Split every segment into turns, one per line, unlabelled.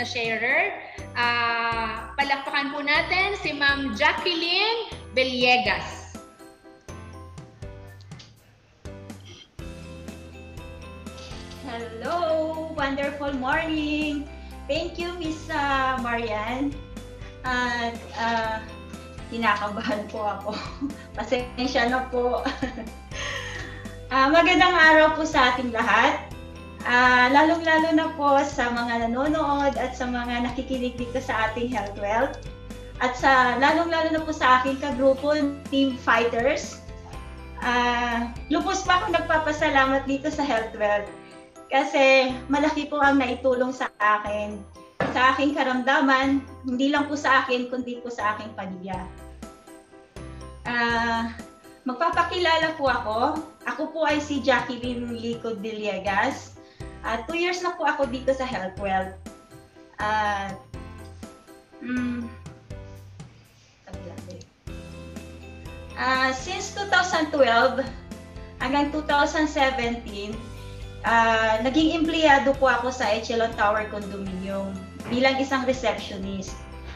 na sharer. Palakpakan po natin si Ma'am Jacqueline Villegas.
Hello! Wonderful morning! Thank you, Miss Marian. At kinakabahan po ako. Pasensya na po. Magandang araw po sa ating lahat. Lalong-lalo na po sa mga nanonood at sa mga nakikinig dito sa ating Health Wealth. At lalong-lalo na po sa aking kagrupo, Team Fighters. Lubos pa ako nagpapasalamat dito sa Health Wealth. Kasi malaki po ang naitulong sa akin, sa aking karamdaman, hindi lang po sa akin, kundi po sa aking pamilya. Magpapakilala po ako. Ako po ay si Jacqueline Licod Villegas. 2 years na po ako dito sa Health Wealth. Since 2012 hanggang 2017, naging empleyado po ako sa Echelon Tower Condominium bilang isang receptionist.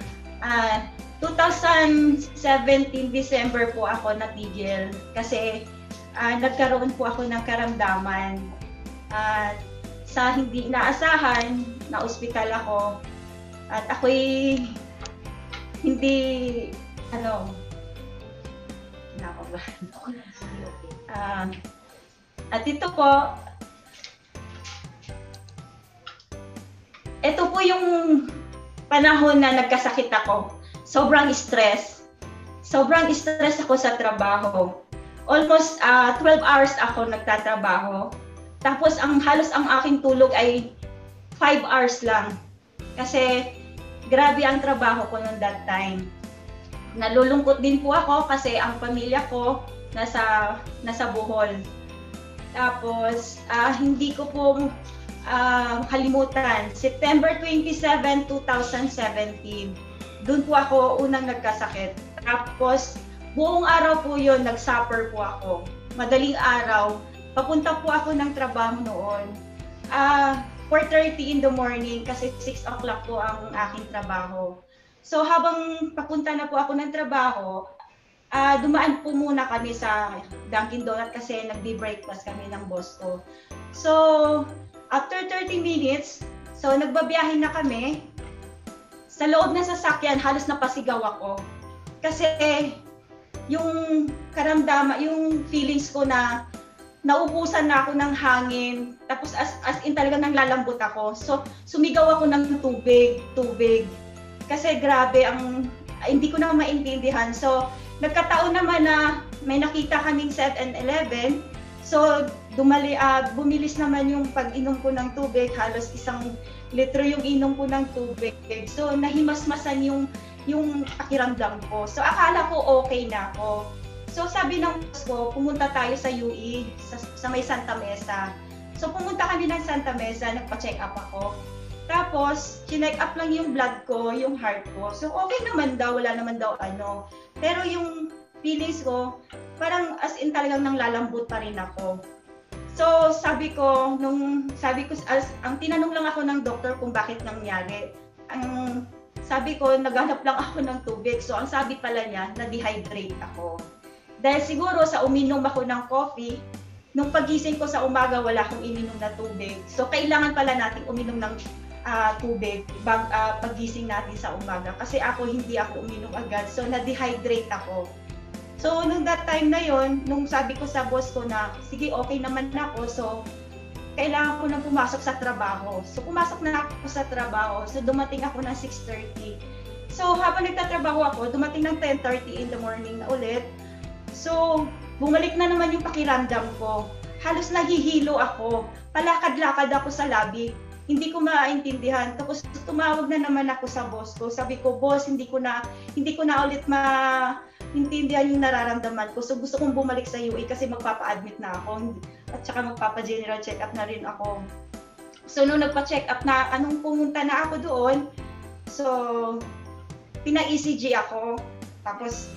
2017 December po ako natigil kasi nagkaroon po ako ng karamdaman. Sa hindi inaasahan, na-ospital ako at ako'y hindi, at ito po, ito po yung panahon na nagkasakit ako. Sobrang stress. Sobrang stress ako sa trabaho. Almost 12 hours ako nagtatrabaho. Tapos halos ang aking tulog ay 5 hours lang. Kasi grabe ang trabaho ko noong that time. Nalulungkot din po ako kasi ang pamilya ko nasa Bohol. Tapos hindi ko po kalimutan, September 27, 2017, doon po ako unang nagkasakit. Tapos, buong araw po yun, nag-suffer po ako. Madaling araw, papunta po ako ng trabaho noon. 4:30 in the morning kasi 6 o'clock po ang aking trabaho. So, habang papunta na po ako ng trabaho, dumaan po muna kami sa Dunkin Donut kasi nagbe-breakfast kami ng boss ko. So, after 30 minutes, so nagbabiyahe na kami. Sa loob ng sasakyan, halos napasigaw ako. Kasi yung karamdaman, yung feelings ko na naubusan na ako ng hangin. Tapos as in talaga nang lalambot ako. So sumigaw ako ng tubig. Kasi grabe, hindi ko na maintindihan. So nagkataon naman na may nakita kaming 7-Eleven. So, bumilis naman yung pag-inom ko ng tubig, halos 1 litro yung inom ko ng tubig. So, nahimasmasan yung pakiramdam ko. So, akala ko okay na ako. So, sabi ng boss ko, pumunta tayo sa UE, sa may Santa Mesa. So, pumunta kami ng Santa Mesa, nagpa-check up ako. Tapos, chinek up lang yung blood ko, yung heart ko. So, okay naman daw, wala naman daw ano. Pero yung feelings ko, parang as in talagang nanglalambot pa rin ako. So, sabi ko, ang tinanong lang ako ng doktor kung bakit nangyari. Ang sabi ko, naghanap lang ako ng tubig. So, ang sabi pala niya, na-dehydrate ako. Dahil siguro sa uminom ako ng coffee, nung pagising ko sa umaga, wala akong ininom na tubig. So, kailangan pala natin uminom ng tubig pagising natin sa umaga. Kasi hindi ako uminom agad. So, na-dehydrate ako. So, nung that time na yon, nung sabi ko sa boss ko na, sige, okay naman ako. So, kailangan ko nang pumasok sa trabaho. So, pumasok na ako sa trabaho. So, dumating ako ng 6:30. So, habang nagtatrabaho ako, dumating ng 10:30 in the morning na ulit. So, bumalik na naman yung pakiramdam ko. Halos nahihilo ako. Palakad-lakad ako sa lobby. Hindi ko maintindihan. Tapos tumawag na naman ako sa boss ko. Sabi ko, boss, hindi ko na ulit maintindihan yung nararamdaman ko. So gusto kong bumalik sa UE kasi magpapa-admit na ako. At saka magpapa-general check-up na rin ako. So nung nagpa-check-up na, pumunta na ako doon, so pina-ECG ako. Tapos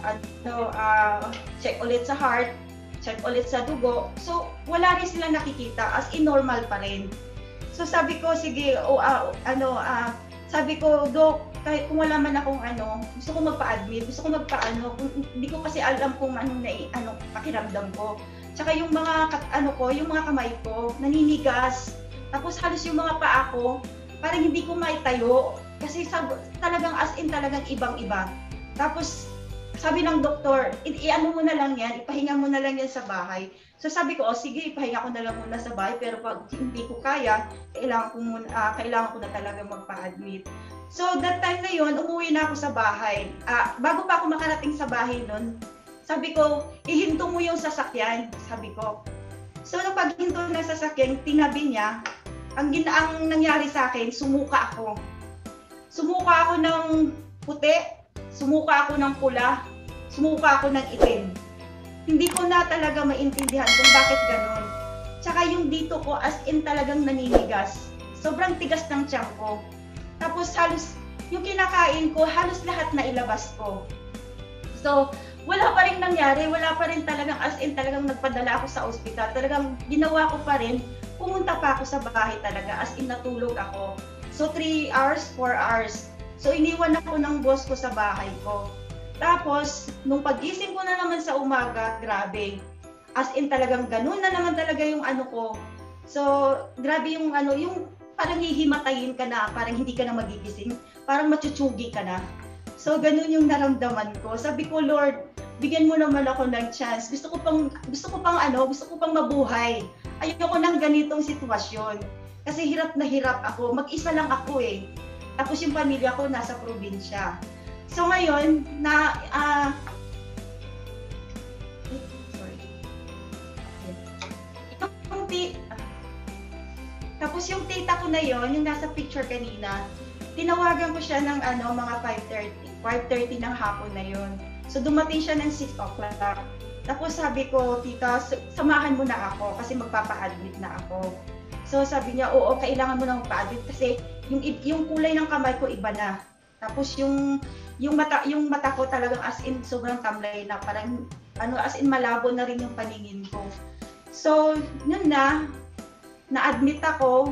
check ulit sa heart, check ulit sa dugo. So wala rin silang nakikita, as in normal pa rin. So sabi ko, sige, sabi ko, Dok, kahit kung wala man akong gusto ko magpa-admit, gusto ko magpa-ano, hindi ko kasi alam kung anong pakiramdam ko. Tsaka yung mga yung mga kamay ko, naninigas. Tapos halos yung mga paa ko, parang hindi ko maitayo. Kasi talagang as in talagang ibang-iba. Tapos sabi ng doktor, i-ano mo na lang yan, ipahinga mo na lang yan sa bahay. So sabi ko, sige, ipahinga ko na lang muna sa bahay, pero pag hindi ko kaya, kailangan ko na talaga magpa-admit. So that time na yun, umuwi na ako sa bahay. Bago pa ako makarating sa bahay nun, sabi ko, ihinto mo yung sasakyan, sabi ko. So nung paghinto ng sasakyan, tinabi niya, ang nangyari sa akin, sumuka ako. Sumuka ako ng puti, sumuka ako ng pula, sumuka ako ng itim. Hindi ko na talaga maintindihan kung bakit ganon. Tsaka yung dito ko as in talagang naninigas. Sobrang tigas ng tiyan ko. Tapos halos yung kinakain ko, halos lahat na ilabas ko. So, wala pa rin nangyari, wala pa rin talagang as in talagang nagpadala ako sa ospital. Talagang ginawa ko pa rin, pumunta pa ako sa bahay talaga, as in natulog ako. So 3 hours, 4 hours. So iniwan ako ng boss ko sa bahay ko. Tapos, nung pagising ko na naman sa umaga, grabe. As in talagang ganun na naman talaga yung ko. So, grabe yung yung parang hihimatayin ka na, parang hindi ka na magigising, parang machuchugi ka na. So, ganun yung naramdaman ko. Sabi ko, Lord, bigyan mo naman ako ng chance. Gusto ko pang mabuhay. Ayoko ng ganitong sitwasyon. Kasi hirap na hirap ako. Mag-isa lang ako eh. Tapos yung pamilya ko nasa probinsya. So ngayon, tapos yung tita ko na yon, yung nasa picture kanina, tinawagan ko siya ng mga 5:30 ng hapon na yon. So dumating siya ng 6 o'clock. Tapos sabi ko, tita, samahan mo na ako kasi magpapa-admit na ako. So sabi niya, oo, kailangan mo na magpa-admit kasi yung kulay ng kamay ko iba na. Tapos yung mata ko talagang as in sobrang tamlay na, parang as in malabo na rin yung paningin ko. So yun na-admit ako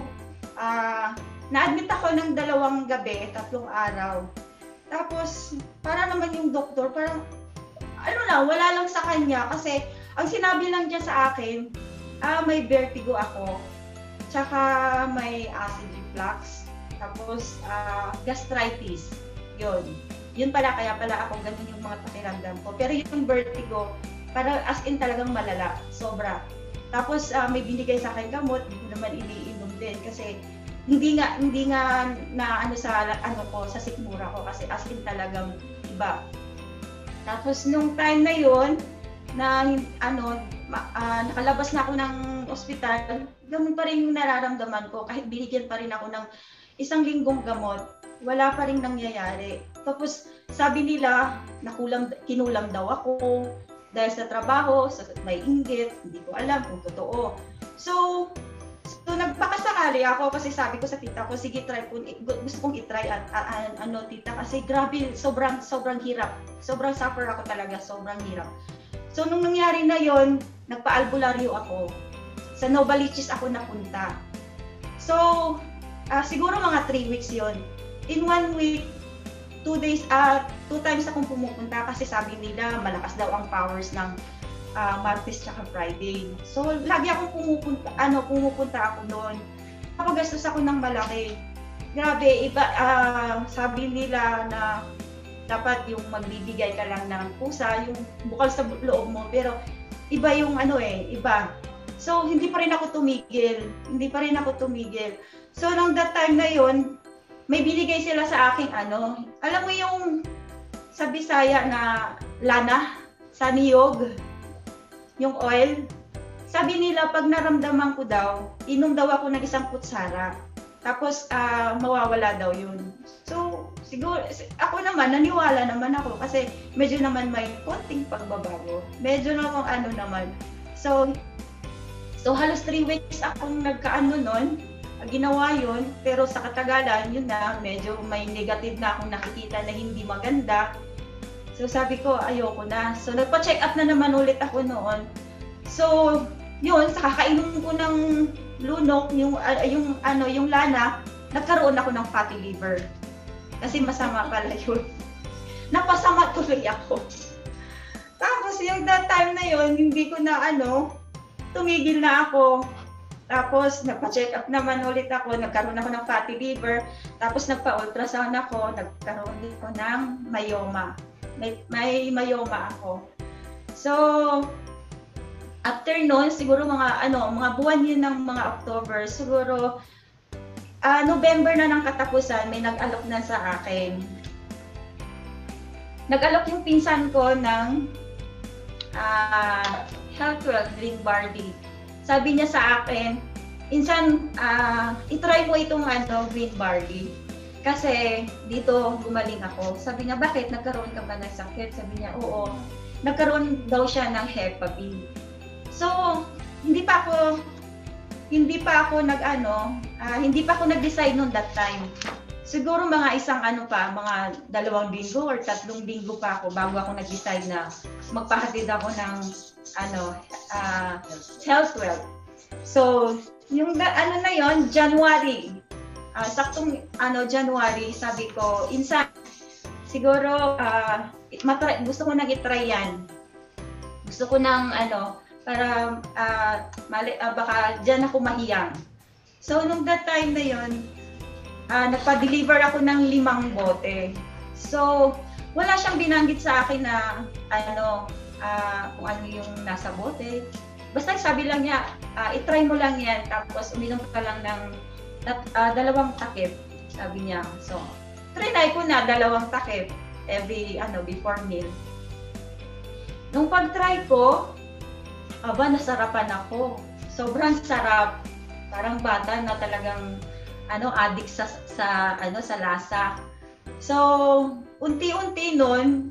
ng 2 gabi, 3 araw. Tapos para naman yung doktor, parang wala lang sa kanya kasi ang sinabi lang niya sa akin, may vertigo ako, tsaka may acid reflux, tapos gastritis. Yun pala, kaya pala ako ganun yung mga pakiramdam ko. Pero yung vertigo, para as in talagang malala, sobra. Tapos may binigay sa akin gamot, hindi ko naman iniinom din kasi hindi nga na sa sikmura ko kasi as in talagang iba. Tapos nung time na yun, nakalabas na ako ng ospital, ganun pa rin yung nararamdaman ko kahit binigyan pa rin ako ng 1 linggong gamot. Wala pa rin nangyayari. Tapos sabi nila, kinulam daw ako dahil sa trabaho, may inggit, hindi ko alam kung totoo. So nagpakasakali ako kasi sabi ko sa tita ko, sige try ko, gusto kong i-try tita, kasi grabe, sobrang hirap. Sobrang suffer ako talaga, sobrang hirap. So nung nangyari na yon, nagpa-albularyo ako. Sa Novaliches ako napunta. So siguro mga 3 weeks yon. In 1 week, 2 times akong pumupunta kasi sabi nila malakas daw ang powers ng Martes tsaka Friday. So lagi akong pumupunta ako noon. Napagastos ako ng malaki. Grabe, iba, sabi nila na dapat yung magbibigay ka lang ng pusa, yung bukal sa loob mo, pero iba yung iba. So hindi pa rin ako tumigil. So nung that time na yon, may binigay sila sa aking alam mo yung sa Bisaya na lana, sa niyog, yung oil. Sabi nila pag naramdaman ko daw, inom daw ako ng 1 kutsara. Tapos mawawala daw yun. So siguro ako naman, naniwala naman ako kasi medyo naman may konting pagbabago. Medyo na kung naman. So halos 3 weeks akong nun. Ginawa yun, pero sa katagalan, yun na, medyo may negative na akong nakikita na hindi maganda. So sabi ko, ayoko na. So nagpa-check up na naman ulit ako noon. So yun, sa kakainom ko ng lunok, yung lana, nagkaroon ako ng fatty liver. Kasi masama pala yun. Napasama tuloy ako. Tapos yung that time na yun, hindi ko na tumigil na ako. Tapos nagpa-check up naman ulit ako, nagkaroon ako ng fatty liver, tapos nagpa-ultrasound ako, nagkaroon din ako ng myoma. May myoma ako. So, after noon, siguro mga buwan yun ng mga October, siguro November na ng katapusan, may nag-alok na sa akin. Nag-alok yung pinsan ko ng Health12 Green Barley. Sabi niya sa akin, insan, itry mo itong green barley. Kasi dito gumaling ako. Sabi niya, bakit? Nagkaroon ka ba ng sakit? Sabi niya, oo. Nagkaroon daw siya ng Hepa B. So, hindi pa ako nag-decide noon that time. Siguro mga mga 2 linggo or 3 linggo pa ako bago ako nag-decide na magpahatid ako ng Health12. So, yung na yon, January. Saktong January, sabi ko, insan, siguro gusto ko nang i-try yan. Gusto ko nang para baka diyan ako mahiyang. So, nung that time na yon, nagpa-deliver ako ng 5 bote. So, wala siyang binanggit sa akin na kung ano yung nasa bote. Basta sabi lang niya, i-try mo lang yan, tapos uminom ka lang ng 2 takip, sabi niya. So, trinay ko na 2 takip every before meal. Nung pag-try ko, nasarapan ako. Sobrang sarap. Parang bata na talagang addict sa lasa. So, unti-unti nun,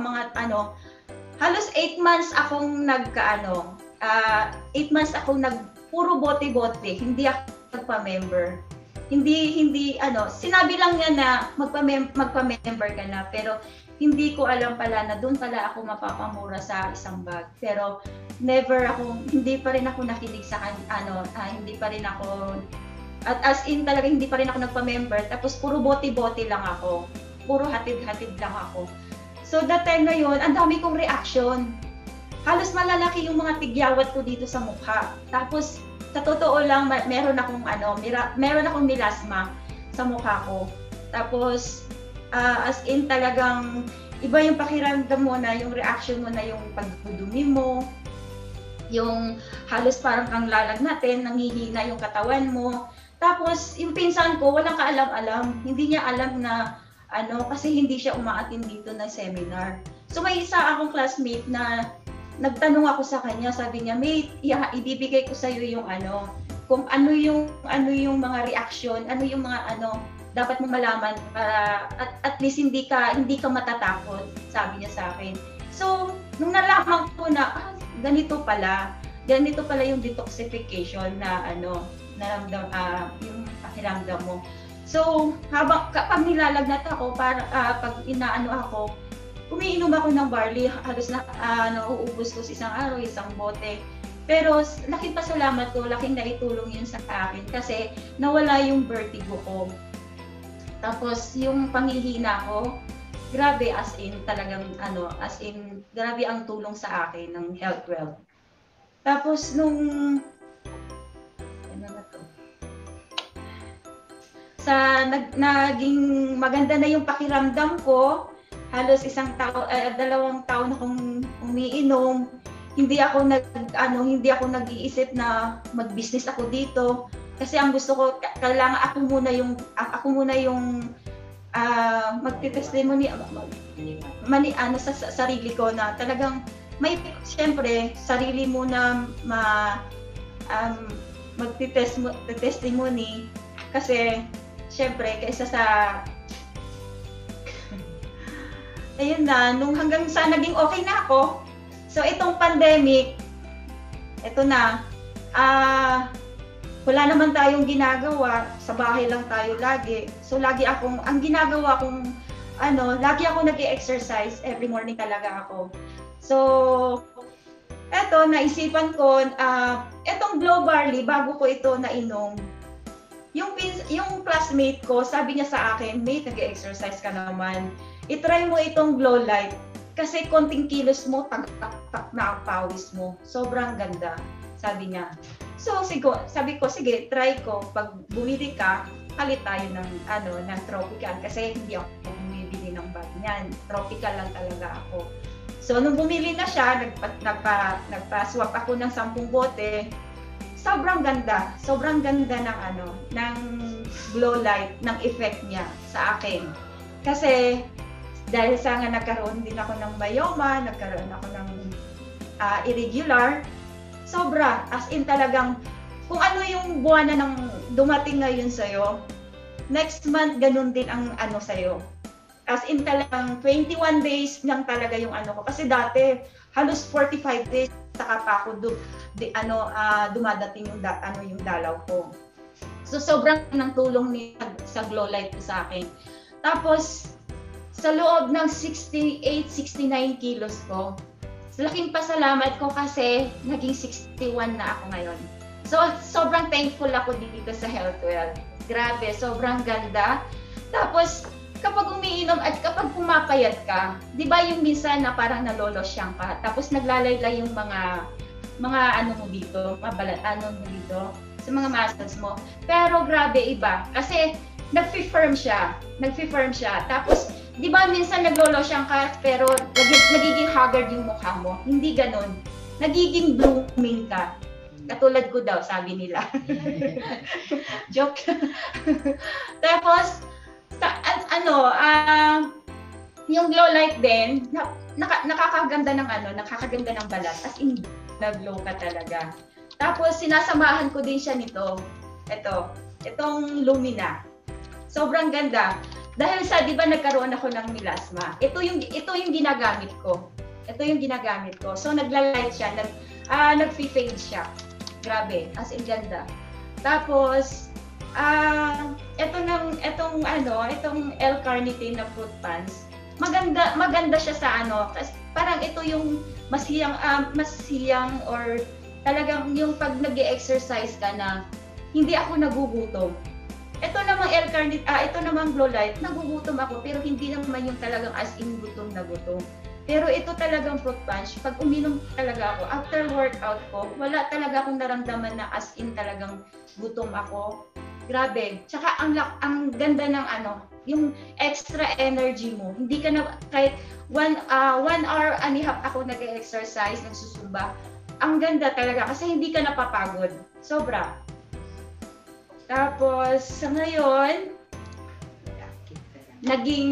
halos 8 months akong 8 months akong puro bote-bote, hindi ako nagpa-member. Hindi sinabi lang niya na magpa-member ka na, pero hindi ko alam pala na doon pala ako mapapamura sa isang bag. Pero hindi pa rin ako nakinig sa hindi pa rin ako, at as in talaga hindi pa rin ako nagpa-member, tapos puro bote-bote lang ako. Puro hatid-hatid lang ako. So that time na yun, ang dami kong reaction. Halos malalaki yung mga tigyawat ko dito sa mukha. Tapos sa totoo lang, meron akong melasma sa mukha ko. Tapos as in talagang iba yung pakiramdam mo na, yung reaction mo na, yung pagdudumi mo, yung halos parang kang lalagnatin, nanghihina yung katawan mo. Tapos yung pinsan ko, walang kaalam-alam. Hindi niya alam na kasi hindi siya umaattend dito ng seminar. So may isa akong classmate na nagtanong ako sa kanya, sabi niya, mate, ibibigay ko sa iyo yung kung ano yung mga reaction, ano yung mga dapat mo malaman para at least hindi ka matatakot, sabi niya sa akin. So, nung nalaman ko na ganito pala yung detoxification na naramdam yung pakiramdam mo. So, kapag nilalagnat ako, pag ako, umiinom ako ng barley, halos na nauubos ko sa isang araw, isang bote. Pero laking pasalamat ko, laking naitulong yun sa akin kasi nawala yung vertigo ko. Tapos yung panghihina ko, grabe as in grabe ang tulong sa akin ng Health12. Tapos naging maganda na yung pakiramdam ko. Halos 2 taon akong umiinom. Hindi ako nag-iisip na mag-business ako dito kasi ang gusto ko, kailangan ako muna yung magte-testimony sa sarili ko na talagang may siyempre sarili mo na magte-testimony kasi siyempre kaysa sa ayun na, hanggang sa naging okay na ako. So itong pandemic, ito na, wala naman tayong ginagawa, sa bahay lang tayo lagi. So lagi akong nag-i-exercise, every morning talaga ako. So eto, naisipan ko, etong Glow Barley, bago ko ito nainom, yung classmate ko, sabi niya sa akin, mate, nag-exercise ka naman. I-try mo itong glow light. Kasi konting kilos mo, tak na ang pawis mo. Sobrang ganda, sabi niya. So, sabi ko, sige, try ko. Pag bumili ka, palit tayo ng tropical. Kasi hindi ako bumibili ng bag niyan. Tropical lang talaga ako. So, nung bumili na siya, nagpa-swap ako ng 10 bote. Sobrang ganda. Sobrang ganda ng glow light, ng effect niya sa akin. Kasi, dahil sa nga nagkaroon din ako ng myoma, nagkaroon ako ng irregular, sobra. As in talagang, kung ano yung buwan na nang dumating ngayon sa'yo, next month ganun din ang sa'yo. As in talagang 21 days lang talaga yung ko. Kasi dati, halos 45 days saka pa ako dumadating yung dalaw ko. So sobrang ng tulong niya sa glow light ko sa akin. Tapos sa loob ng 68-69 kilos ko, laking pasalamat ko kasi naging 61 na ako ngayon. So sobrang thankful ako dito sa Healthwell. Grabe, sobrang ganda. Tapos kapag umiinom at kapag pumapayat ka, 'di ba yung minsan na parang nalolosyang ka, tapos naglalayla yung mga mo dito, mo dito sa mga muscles mo. Pero grabe iba kasi nagfi-firm siya. Tapos 'di ba minsan naglolosyang ka pero nagiging haggard yung mukha mo. Hindi ganoon. Nagiging blooming ka. Katulad ko daw, sabi nila. Joke. Tapos yung glow light din, nakakaganda ng balat. As in, nag-glow ka talaga. Tapos, sinasamahan ko din siya nito. Itong Lumina. Sobrang ganda. Dahil di ba nagkaroon ako ng melasma. Ito yung ginagamit ko. So, nagla-light siya. Nag-fade siya. Grabe. As in, ganda. Tapos, itong L-carnitine na fruit punch, maganda siya sa kasi parang ito yung masiyang or talagang yung pag nag-exercise ka na hindi ako nagugutom. Ito namang glow light, nagugutom ako pero hindi naman yung talagang as in gutom na gutom. Pero ito talagang fruit punch, pag uminom talaga ako, after workout ko, wala talaga akong naramdaman na as in talagang gutom ako. Grabe. Tsaka ang ganda ng yung extra energy mo. Hindi ka na, kahit 1 hour and a half ako nag-exercise, nagsusumba. Ang ganda talaga kasi hindi ka napapagod. Sobra. Tapos, sa ngayon, naging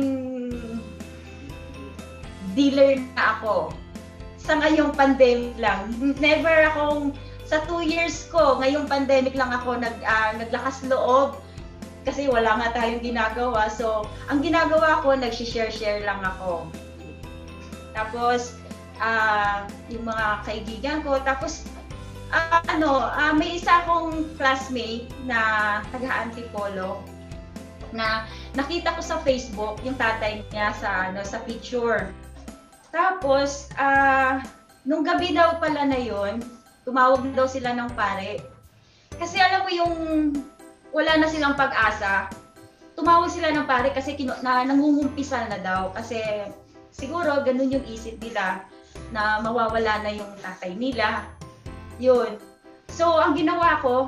dealer na ako. Sa ngayong pandemic lang. Never akong sa 2 years ko, ngayong pandemic lang ako naglakas loob kasi wala nga tayong ginagawa. So, ang ginagawa ko, nag-share lang ako. Tapos, yung mga kaibigan ko. Tapos, may isa akong classmate na taga-Antipolo na nakita ko sa Facebook yung tatay niya sa picture. Tapos, nung gabi daw pala na yon, tumawag daw sila ng pare. Kasi alam mo yung wala na silang pag-asa. Tumawag sila ng pare kasi nangungumpisal na daw. Kasi siguro ganun yung isip nila na mawawala na yung tatay nila. Yun. So, ang ginawa ko,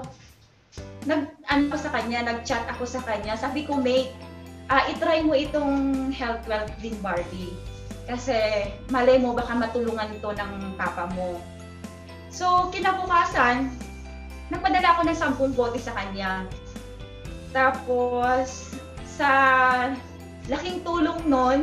nag-chat ako sa kanya. Sabi ko, mate, itry mo itong Healthwell Green Barbie. Kasi malay mo baka matulungan ito ng papa mo. So, kinabukasan, nagpadala ako ng 10 bote sa kanya. Tapos, sa laking tulong nun,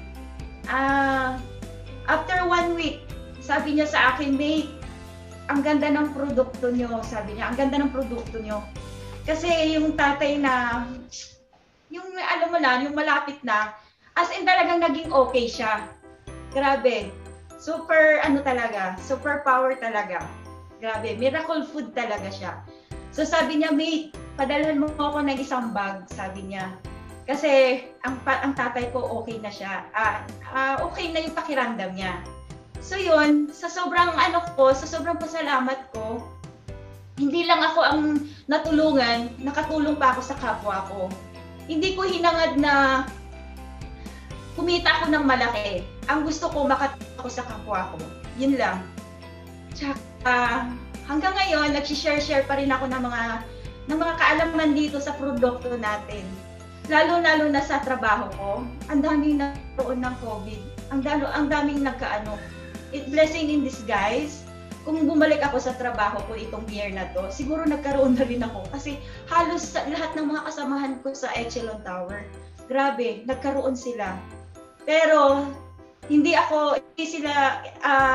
after 1 week, sabi niya sa akin, mate, ang ganda ng produkto nyo. Sabi niya, ang ganda ng produkto nyo. Kasi yung tatay na, yung alam mo na, yung malapit na, as in talagang naging okay siya. Grabe. Super power talaga. Grabe, miracle food talaga siya. So sabi niya, mate, padalhan mo ako ng 1 bag, sabi niya. Kasi ang tatay ko okay na siya. Okay na yung pakiramdam niya. So yun, sa sobrang pasalamat ko, hindi lang ako ang natulungan, nakatulong pa ako sa kapwa ko. Hindi ko hinangad na kumita ako ng malaki. Ang gusto ko, makatulong ako sa kapwa ko. Yun lang. Tsaka, hanggang ngayon, nag-share pa rin ako ng mga kaalaman dito sa produkto natin. Lalo-lalo na sa trabaho ko, ang daming nagkaroon ng COVID. Ang daming nagkaano. Blessing in disguise. Kung bumalik ako sa trabaho ko itong year na to, siguro nagkaroon na rin ako. Kasi halos lahat ng mga kasamahan ko sa Echelon Tower, grabe, nagkaroon sila. Pero hindi sila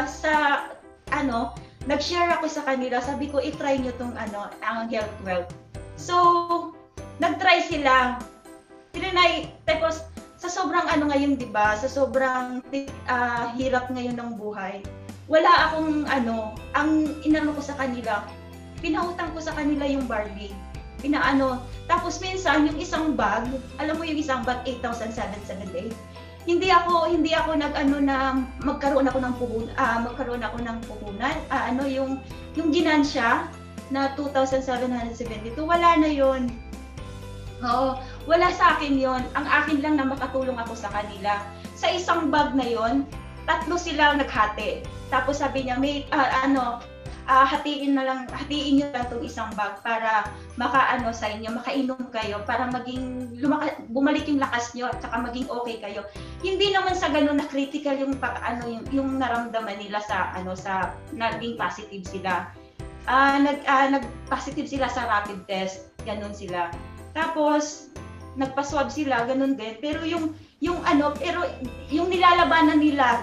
nag-share ako sa kanila, sabi ko i-try nyo tong ang Health Wealth. So, nag-try sila. Tapos sa sobrang ngayon, 'di ba? Sa sobrang hirap ngayon ng buhay. Wala akong ang inano ko sa kanila. Pinautang ko sa kanila yung barley. Tapos minsan yung isang bag, alam mo yung isang bag 8,778. Hindi ako na magkaroon ako ng puhunan, yung ginansya na 2,772, wala na yon. Oo, wala sa akin yon. Ang akin lang na makatulong ako sa kanila. Sa isang bag na yon, 3 sila naghati. Tapos sabi niya, hatiin niyo lang itong isang bag para sa inyo, makainom kayo, para bumalik yung lakas niyo at saka maging okay kayo. Hindi naman sa ganun na critical yung naramdaman nila sa naging positive sila. Nag-positive sila sa rapid test, ganun sila. Tapos nagpa-swab sila, ganun din. Pero yung nilalabanan nila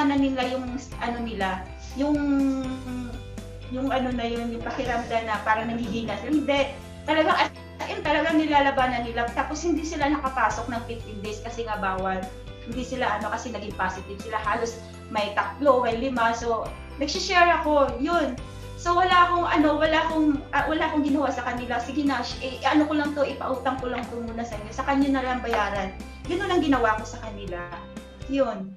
yung pakiramdam na parang nanghihinga. Hindi. Talagang nilalabanan nila. Tapos hindi sila nakapasok ng 15 days kasi nga bawal. Hindi sila kasi naging positive sila. Halos may 3, may 5. So, nag-share ako. Yun. So wala akong ginawa sa kanila. Sige na, ko lang to, ipautang ko lang to muna sa inyo. Sa kanyo na lang bayaran. Yun ang ginawa ko sa kanila. Yun.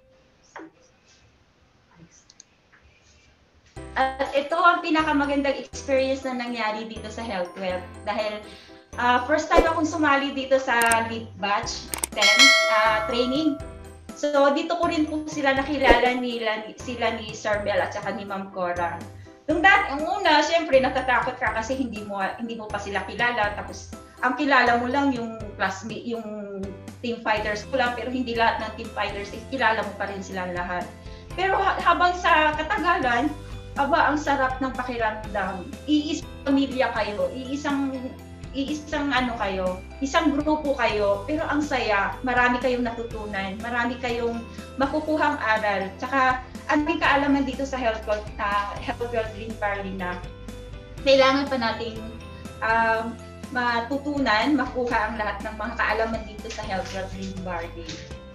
At ito ang pinakamagandang experience na nangyari dito sa Health Wealth. Dahil first time akong sumali dito sa Lead Batch 10 training. So dito ko rin po sila nakilala sila ni Sir Bel at saka ni Ma'am Cora. Ang una, siyempre natatakot ka kasi hindi mo pa sila kilala. Tapos ang kilala mo lang yung classmate, yung team fighters ko lang, pero hindi lahat ng team fighters kilala mo pa rin sila lahat. Pero habang sa katagalan, ang sarap ng pakiramdam. Iisang pamilya kayo, isang grupo kayo, pero ang saya, marami kayong natutunan, marami kayong makukuhang aral. Tsaka ang kaalaman dito sa Health Wealth Green Barley na kailangan pa nating matutunan, makuha ang lahat ng mga kaalaman dito sa Health Wealth Green Barley.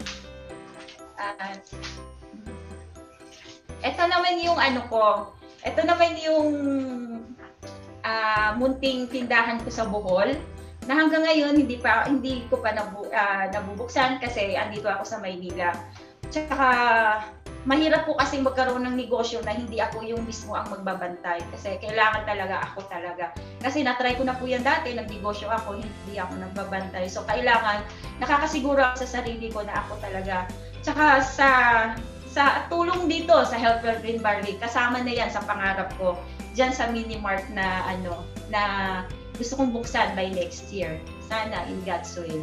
Ito naman yung ito naman yung munting tindahan ko sa Bohol na hanggang ngayon hindi ko pa nabubuksan kasi andito ako sa Maynila. Tsaka mahirap po kasi magkaroon ng negosyo na hindi ako yung mismo ang magbabantay kasi kailangan ako talaga. Kasi na-try ko na po yan dati, nagnegosyo ako, hindi ako nagbabantay. So kailangan nakakasiguro ako sa sarili ko na ako talaga. Tsaka sa tulong dito sa Health Wealth Green Barley, kasama na yan sa pangarap ko diyan sa Mini-Mart na na gusto kong buksan by next year. Sana in God's will.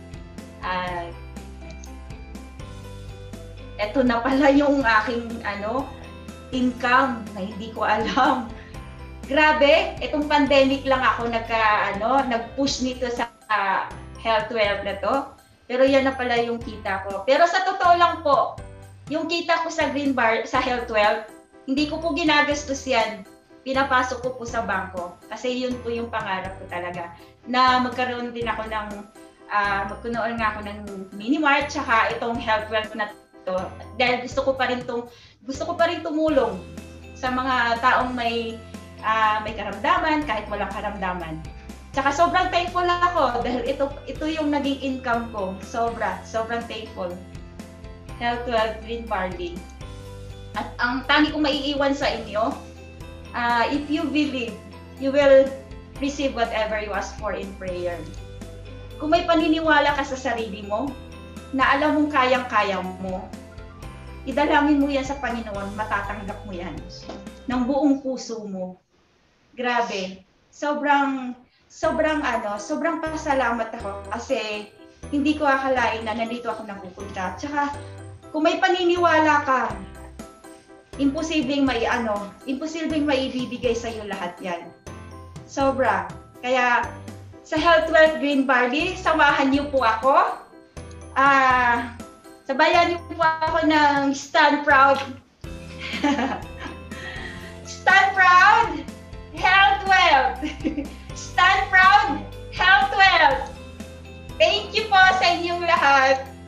Eto na pala yung aking income na hindi ko alam. Grabe, itong pandemic lang ako nag-push nito sa Health Wealth na to. Pero yan na pala yung kita ko. Pero sa totoo lang po, yung kita ko sa sa Health Wealth, hindi ko po ginagastos yan. Pinapasok ko po sa bangko. Kasi yun po yung pangarap ko talaga. Na magkaroon din ako magkaroon nga ako ng Mini-Mart, tsaka itong Health Wealth na to. Dahil gusto ko pa rin tumulong sa mga taong may karamdaman, kahit walang karamdaman. Tsaka sobrang thankful ako dahil ito yung naging income ko. Sobrang thankful. Health Wealth Green Barley. At ang tangi kong maiiwan sa inyo, if you believe you will receive whatever you ask for in prayer. Kung may paniniwala ka sa sarili mo, na alam mong kayang-kaya mo, idalangin mo yan sa Panginoon, matatanggap mo yan ng buong puso mo. Grabe. Sobrang pasalamat ako kasi hindi ko akalain na nandito ako napupunta. Tsaka, kung may paniniwala ka, imposibleng maibibigay sa iyo lahat yan. Sobra. Kaya, sa Health Wealth Green Barley, samahan niyo po ako. Sabayan niyo po ako ng Stand Proud. Stand Proud, Health Wealth. Stand Proud, Health Wealth. Thank you po sa inyong lahat.